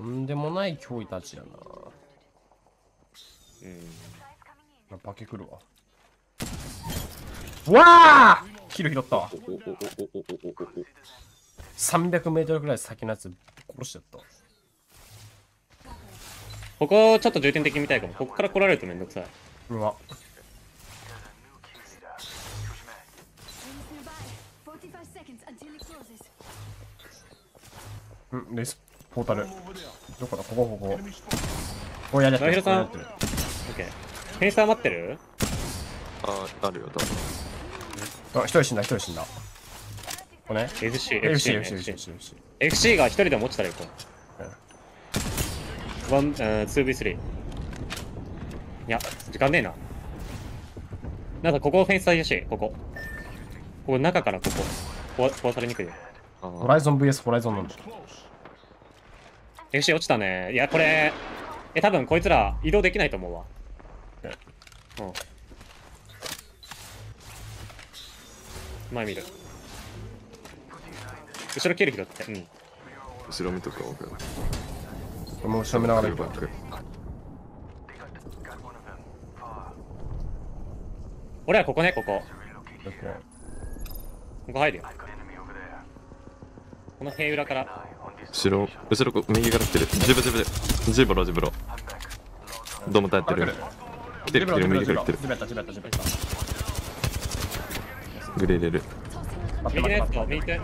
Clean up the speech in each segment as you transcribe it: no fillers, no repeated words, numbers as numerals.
とんでもない脅威たちやな。バケ来るわ。わあキル拾ったわ。300メートルぐらい先のやつ殺しちゃった。 ここちょっと重点的に見たいかも。ここから来られるとめんどくさい。 うわ。レスポータル。どこだここ。こうやりやってる。 さん。オッケー。フェンサー待ってる？ あるよ、多分。 あ、一人死んだ。これね。 FC が一人でも落ちたら行こう。2v3。いや、時間ねえな。なんかここフェンスだし、ここ中からここ。壊されにくいよ。 ホライゾン VS ホライゾンなんだ。 FC 落ちたね。いや、これ、多分こいつら移動できないと思うわ。前見る。後ろ蹴る拾って。 後ろ見とくわ、僕。 もう後ろ見ながら行く。 俺はここね、ここ入るよ。この塀裏から。 後ろ、右から来てる。ジブロ。ドーム耐えてる。来てる、右から来てる。グレーレル。 右のやつとバイトね。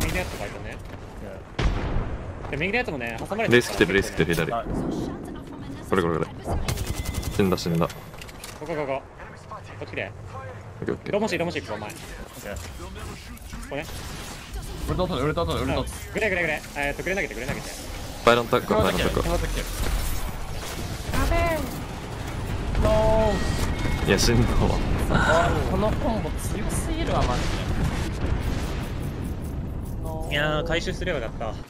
右のやつもね、挟まれてる。 レース来てる、左。これ。死んだ。 こっちで。ロモシー、ここ前。ここね。 ウルト。 グレ投げて。 パイロンタック。 やべえ。 いや、死んだわ。 このコンボ強すぎるわ、マジで。いやー、回収すればよかった。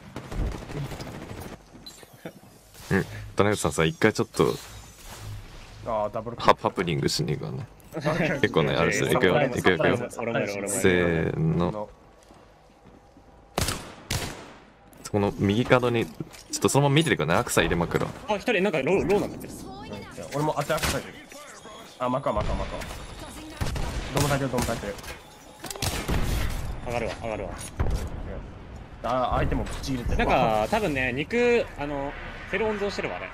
田中さん一回ちょっとダブルハプニングしに行くわね。結構ね、あるし、行くよ。せーの。この右角に、ちょっとそのまま見ててください。アクサ入れまくるわ。 一人なんかローなんだけど。 俺もアクサ入れる。マカ。ドム焚いてる。 上がるわ。 相手もぶち入れてる。 なんか、多分ね、肉、セル温存してるわ、あれ。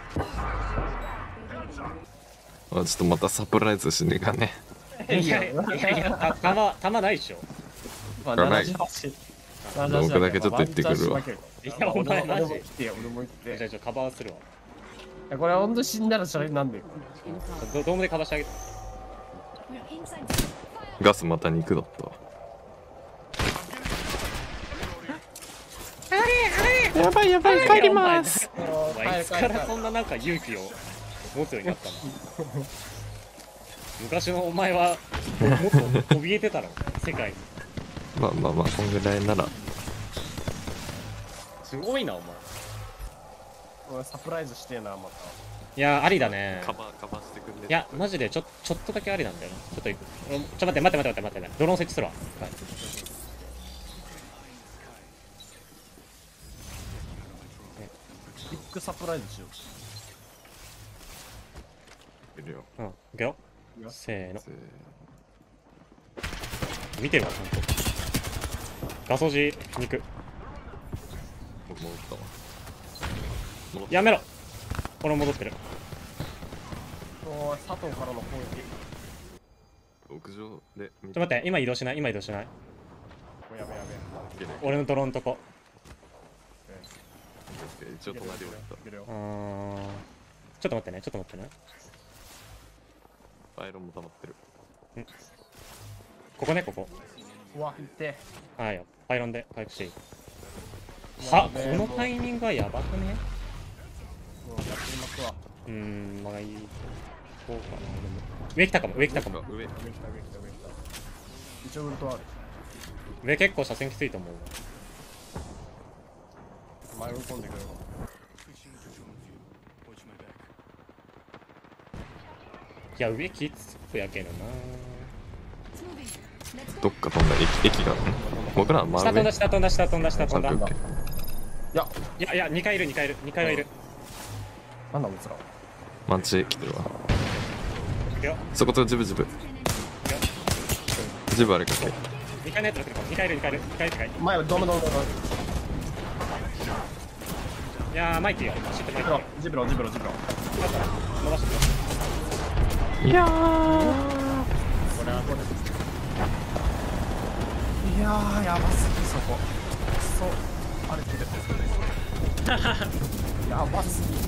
ちょっとまたサプライズしに行かね。 いや、弾ないっしょ。 僕だけちょっと行ってくるわ。 いや、お前マジ。 俺も行って。 じゃあカバーするわ。 これほんと死んだらそれなんでドームでカバーしてあげて。 ガスまた肉だったわ。やばい、帰ります。 いつからそんななんか勇気を持つようになったの？昔のお前はもっと怯えてたろ、世界に。 まあ、こんぐらいなら。 すごいな、お前。 俺サプライズしてえな、また。 いや、ありだね。 カバーしてくんね。 いや、マジでちょっとだけありなんだよな。ちょっと行く。待って。ドローン設置するわ。はい。 ビッグサプライズしよいるよ。 行くよ。せーの。見てるわ、ちゃんと。ガソジ肉。 戻ったわ。 やめろ。俺戻ってる。 佐藤からの攻撃。 屋上で。 待って、今移動しない。 やべ。 俺のドローンとこ。 一応隣をやった。 ちょっと待ってね。 アイロンも溜まってる。 ここね。 うわ、いって。 はいよ。パイロンで回復していい。このタイミングはやばくね？ やってますわ。 まあいい。そうかな。上来たかも。 上。 一応ウルトある。 上結構車線きついと思う。 前追い込んでくるわ。 いや、上きつくやけどな。 どっか飛んだ駅が。僕らは真上。 下飛んだ。 いや、 いや、2回いる。 なんだこいつら。 マンチ来てるわ。 いくよ。 そことジブ。 いくよ。 ジブあれかけ。 2階のやつが来るかも。2階いる、2階いる。2階2階。 前、ドム。 いやー、マイティよ。知ってマイティよ。 ジブロ。 だから、伸ばしてくよ。 いやー。 これはこれ。 いやー、やばすぎ、そこ。そう、あれてる。やばすぎ。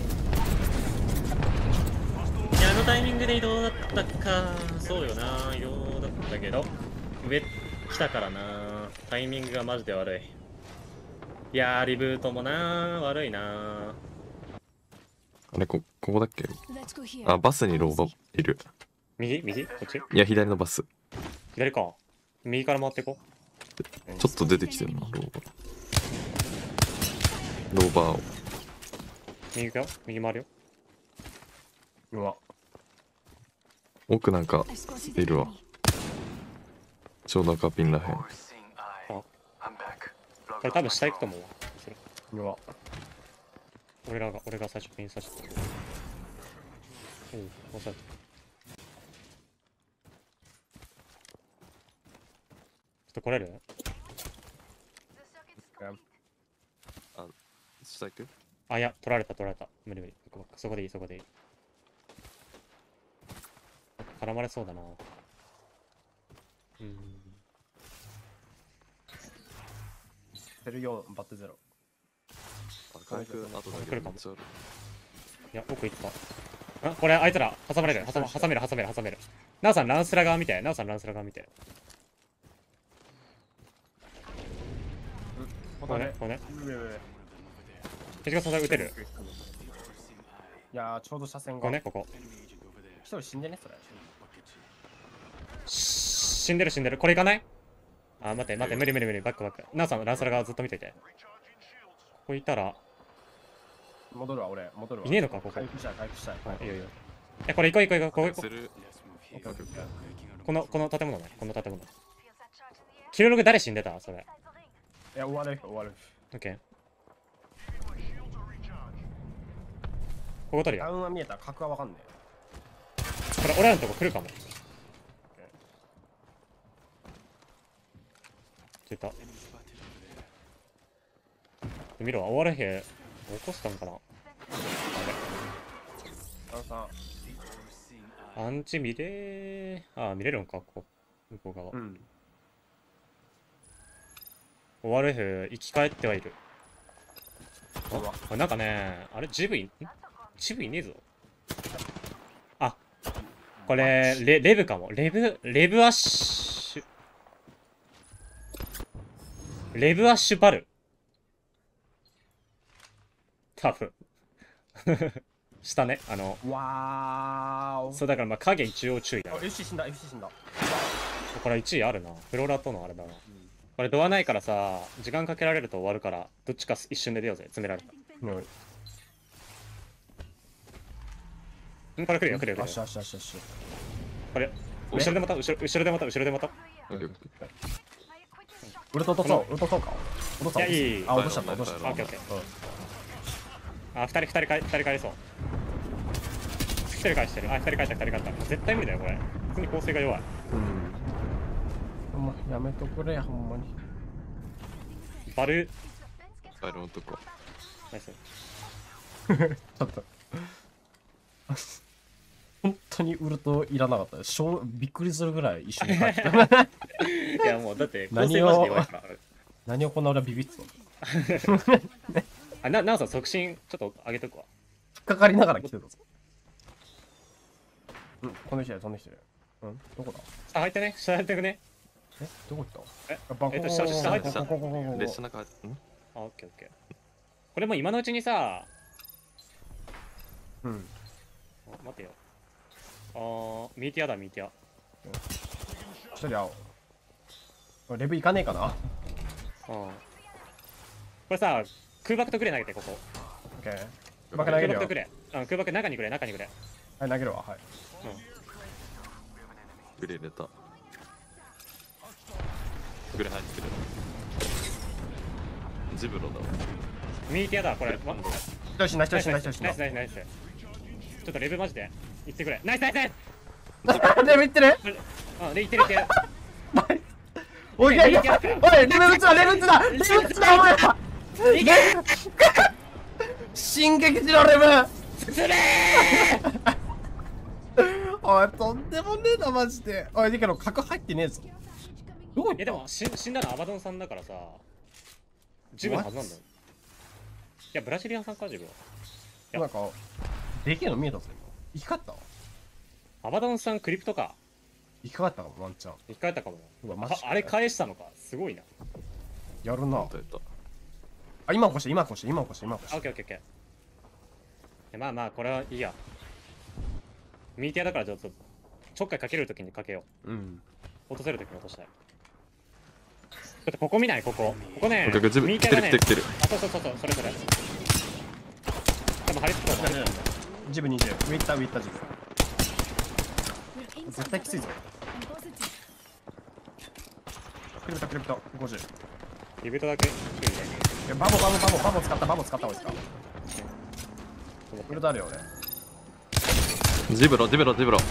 いや、あのタイミングで移動だったか。そうよな。移動だったけど。上来たからな。タイミングがマジで悪い。いやー、リブートもなー、悪いなー。 あれここだっけ。あ、バスにローバいる。 右こっちいや、左のバス。 左か。右から回っていこちょっと出てきてるな、ローバーを。 右行くよ。右回るよ。 うわ。 奥なんかいるわ。ちょうど赤ピンらへん。 これ多分下行くと思うわ。それうわ。 俺が最初ピンさせてた。おう、押された。ちょっと来れる？ あ、下行く？ あ、いや、取られた。無理。そこでいい。絡まれそうだな。 セル4、バット0。 あ、回復後だけ来るかもめっちゃある。 いや、奥行った。あ、これあいつら挟まれる。挟める。ナオさんランスラ側見て。これね。手近さん撃てる。 いやー、ちょうど車線が。 ここね、ここ。 一人死んでね、それ。 死んでる。これいかない？あ、待って、無理。バック。ナオさんランスラ側ずっと見ていて。ここいたら。 戻るわ。 いねえのか、ここ。 回復したい。 いいよ。これ行こう。 セルこの建物ね。キルログ誰死んでた？それ。 いや、終わる。 オッケー。ここ取るよ。 ダウンは見えた。角はわかんねこれ俺らのとこ来るかも。出た。見ろ、終わるへ起こしたんかな。アンチ見れー。あ、見れるんか、ここ。向こう側。終わるへ生き返ってはいる。なんかね、あれ、ジブいねえぞ。あ、これ、レブかも。レブアッシュ。レブアッシュバル。多分。下ね、 わーお。 そうだからまあ影一応注意だ。 FC 死んだ。 これ1位あるな。フローラとのあれだな。これドアないからさ、時間かけられると終わるから、どっちか一瞬で出ようぜ。詰められた。これ来るよ。これ、後ろでまた。 ウルト落とそうか。 いや、いい。 あ、落としちゃった。 オッケー。あ、2人帰りそう。1人返してる。あ、2人帰った。絶対無理だよ、これ。普通に構成が弱い。 やめとくれや、ほんまに。 バルの男。 ナイス。 ちょっと。本当にウルトいらなかった。びっくりするぐらい一緒に帰った。 いや、もうだって構成マジで弱いから。 何をこんな俺はビビってたの。 なおさん、促進ちょっと上げとくわ。 引っかかりながら来てたぞ。飛んできてる。どこだ？ 下入ってね。 どこ行った？ 下入って列車の中。 あ、オッケー。これも今のうちにさ、待てよ。ミーティア。 一人青。レブ行かねえかな？ これさ、空爆とグレー投げて、ここ。 オッケー。空爆投げるよ。 空爆中にグレー。 はい、投げるわ。はい。 グレー入れた。グレー入ってる。ジブロだわ。 ミーティアだ、これ。 死んだ。 ナイス。 ちょっとレベマジでいってくれ。ナイスナイスナイス。 レベいってる。 あ、でいってるいってる。 おい、レベル打つな、レベル打つな、レベル打つな、お前ら。進撃しろ、レベル。 進めおい、とんでもねえな、マジで。おい、だけど、角入ってねえぞ。どこ行った？ いやでも死んだのアバドンさんだからさ、自分のはずなんだよ。いや、ブラジリアンさんか、自分は。 なんか、でけえの見えたぞ、今。生き返ったわ。 アバドンさんクリプトか。 生き返ったかも、ワンチャン。 生き返ったかもうわマジかな。あれ返したのか。すごいな。 やるな。 やったやったあ、今起こして、今起こして、今起こして、今起こしあ、オッケーオッケーオッケー。まあまあ、これはいいや。ミーティアだからちょっと、ちょっかいかけるときにかけよて。うん。 う。落とせるときに落としたい。ちょっとここ見ないここ。ここね、 オッケーオッケー自分ミーティアがね、 来てるあ、そう、それ。多分張り付くと思う。 ジブ20。ウィッタジブ。絶対きついぞ。クリプト、50。 リブートだけ。 バボ使った方がいいですか。クリプトあるよ、俺。 ジブロ空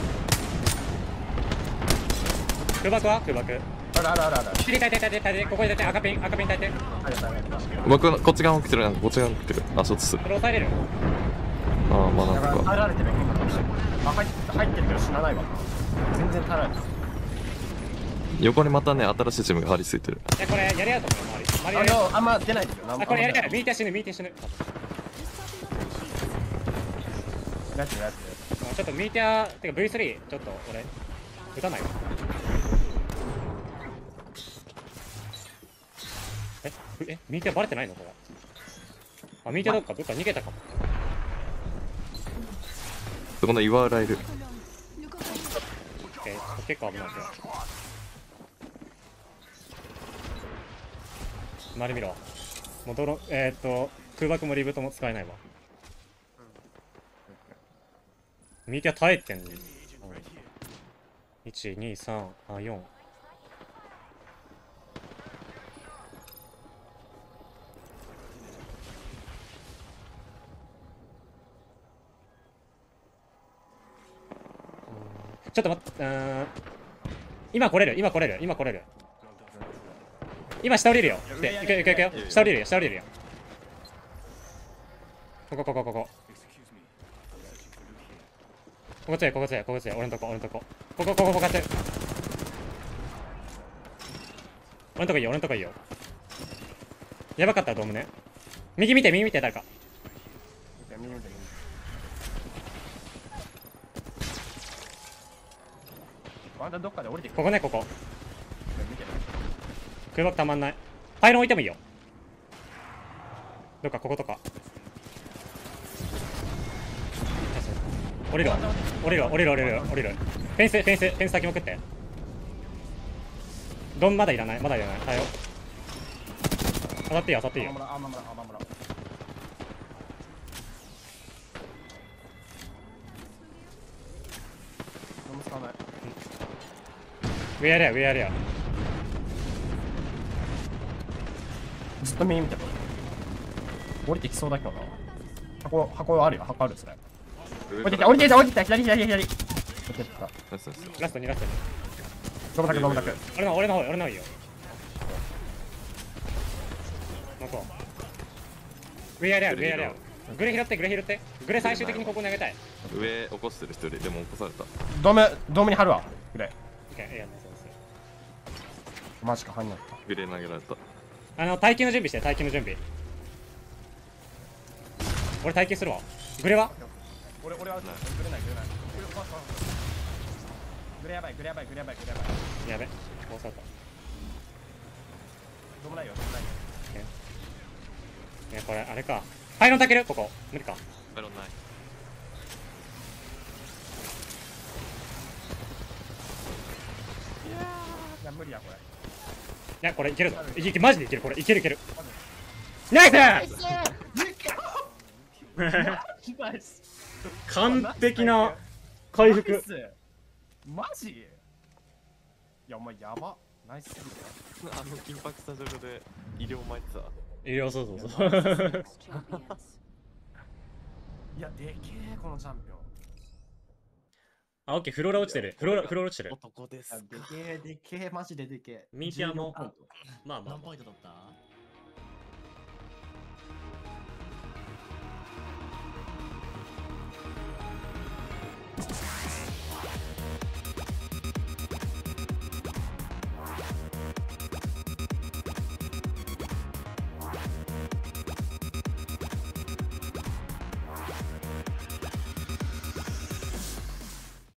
爆は空爆。 ある。 切り耐えて、ここで耐えて、赤ピン耐えて。 僕こっち側も来てるなんかこっち側も来てるあショットするそれ抑えれる。 ああまあなんか耐えられてる。あ、入ってるけど死なないわ。全然耐えられてる。 横にまたね新しいチームが張り付いてるいや、これやりやと思うよ、周りやりや。 あんま出ないですよ。 あ、これやりやる。ミーティア死ぬ。 やってる。 ちょっとミーティア、てか V3、ちょっと俺、撃たないわ。ミーティアバレてないのこれ。あ、ミーティアどっか逃げたかも。 そこの岩浦いる結構危ないですよ。周り見ろ。もう空爆もリブートも使えないわ。ミーティア耐えてんね。1、2、3、4。ちょっと待って、今来れる。今下降りるよ。で、行くよ。下降りるよ。ここ。こっちへ、俺んとこ。ここ勝つ。俺んとこいいよ。やばかったらドームね。右見て、誰か。 どっかで降りてくる。 ここね、空爆たまんない。パイロン置いてもいいよ。どっか、こことか。降りる。フェンス先も食って。ドンまだいらない。耐えよう。当たっていいよ。 あ、守ら。使わない。 ウェアレア。 ずっと右見てる。降りてきそうだけどな。箱あるよ。箱ある、それ。降りてきた。左。降りてきた。 ナイスナイスラスト2。 ドムタク。 俺の方いいよ。向こう。ウェアレア。グレ拾って。グレ最終的にここに投げたい。 上起こしてる一人でも起こされたドームに貼るわ。グレ。マジか、入んなかった。 グレー投げられた待機の準備して。俺待機するわ。グレは俺はグレない。グレやばい。 やべ。もうさった。 ドームないよ。 これあれか。パイロンたけるここ。無理か。 パイロンないいや無理やこれ。 いや、これいけるぞ。マジでいける。これいける。ナイス完璧な回復。 マジ？いや、お前やば。ナイスすぎる。 緊迫スタジオで医療巻いてたそう。 いや、でけえ、このチャンピオン。 あ、オッケー、フローラ落ちてる。フローラ落ちてる。 男ですか。 でけえ、でけえ、マジででけえ。 ミーティアも 14ポイントまあまあ何ポイント取った